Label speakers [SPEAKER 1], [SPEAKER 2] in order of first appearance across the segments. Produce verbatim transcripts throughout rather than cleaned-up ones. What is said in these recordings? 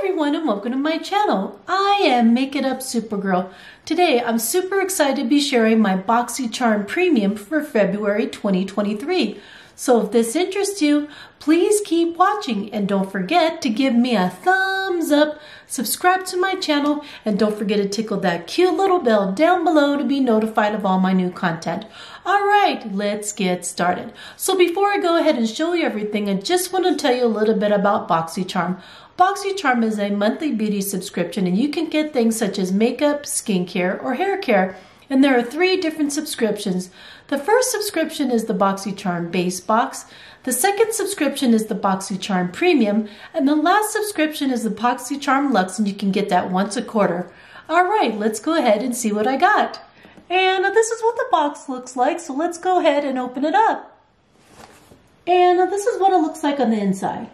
[SPEAKER 1] everyone and welcome to my channel. I am Make It Up Supergirl. Today I'm super excited to be sharing my BoxyCharm Premium for February twenty twenty-three. So if this interests you, please keep watching and don't forget to give me a thumbs up, subscribe to my channel, and don't forget to tickle that cute little bell down below to be notified of all my new content. Alright, let's get started. So before I go ahead and show you everything, I just want to tell you a little bit about BoxyCharm. BoxyCharm is a monthly beauty subscription and you can get things such as makeup, skincare, or hair care. And there are three different subscriptions. The first subscription is the BoxyCharm Base Box. The second subscription is the BoxyCharm Premium. And the last subscription is the BoxyCharm Luxe, and you can get that once a quarter. Alright, let's go ahead and see what I got. And this is what the box looks like, so let's go ahead and open it up. And this is what it looks like on the inside.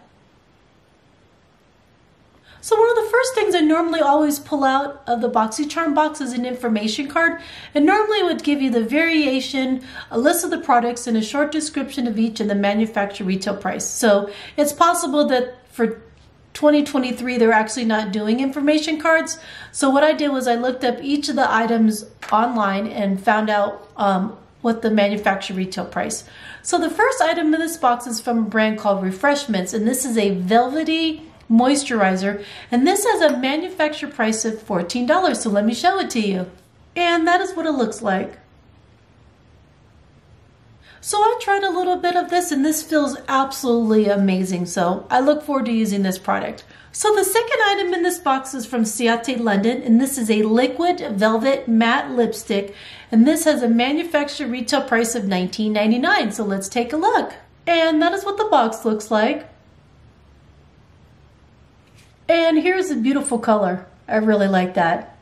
[SPEAKER 1] So one of the first things I normally always pull out of the BoxyCharm box is an information card, and normally it would give you the variation, a list of the products, and a short description of each and the manufacturer retail price. So it's possible that for twenty twenty-three they're actually not doing information cards. So what I did was I looked up each of the items online and found out um, what the manufacturer retail price. So the first item in this box is from a brand called Refreshments, and this is a velvety moisturizer, and this has a manufacturer price of fourteen dollars. So let me show it to you. And that is what it looks like. So I tried a little bit of this and this feels absolutely amazing. So I look forward to using this product. So the second item in this box is from Ciate London, and this is a liquid velvet matte lipstick, and this has a manufacturer retail price of nineteen ninety-nine. So let's take a look. And that is what the box looks like. And here's a beautiful color. I really like that.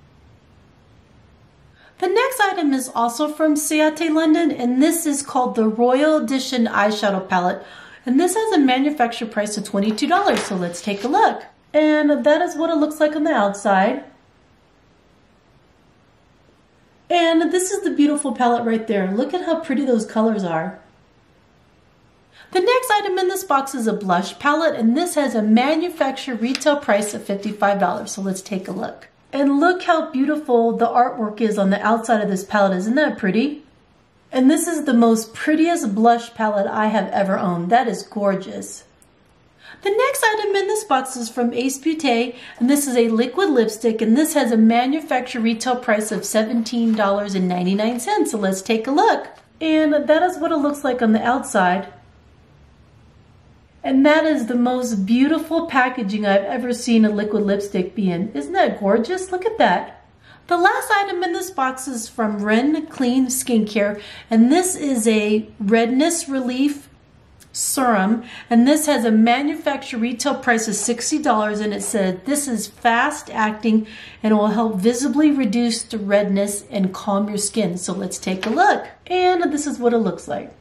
[SPEAKER 1] The next item is also from Ciate London, and this is called the Royal Edition Eyeshadow Palette. And this has a manufacturer price of twenty-two dollars, so let's take a look. And that is what it looks like on the outside. And this is the beautiful palette right there. Look at how pretty those colors are. The next item in this box is a blush palette, and this has a manufacturer retail price of fifty-five dollars. So let's take a look. And look how beautiful the artwork is on the outside of this palette. Isn't that pretty? And this is the most prettiest blush palette I have ever owned. That is gorgeous. The next item in this box is from Ace Beauté, and this is a liquid lipstick, and this has a manufacturer retail price of seventeen ninety-nine. So let's take a look. And that is what it looks like on the outside. And that is the most beautiful packaging I've ever seen a liquid lipstick be in. Isn't that gorgeous? Look at that. The last item in this box is from Ren Clean Skincare, and this is a redness relief serum, and this has a manufacturer retail price of sixty dollars, and it said this is fast acting and it will help visibly reduce the redness and calm your skin. So let's take a look. And this is what it looks like.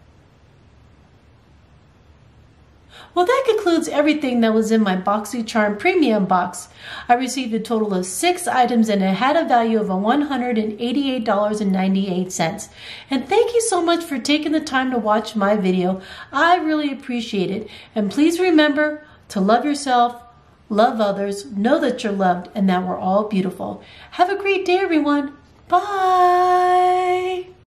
[SPEAKER 1] Well, that concludes everything that was in my BoxyCharm Premium box. I received a total of six items and it had a value of one hundred eighty-eight dollars and ninety-eight cents. And thank you so much for taking the time to watch my video. I really appreciate it. And please remember to love yourself, love others, know that you're loved, and that we're all beautiful. Have a great day, everyone. Bye.